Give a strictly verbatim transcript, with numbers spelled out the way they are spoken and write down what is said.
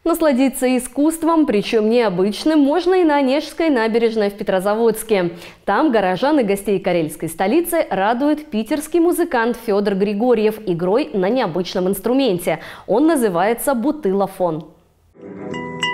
Насладиться искусством, причем необычным, можно и на Онежской набережной в Петрозаводске. Там горожан и гостей карельской столицы радует питерский музыкант Федор Григорьев игрой на необычном инструменте. Он называется бутылофон.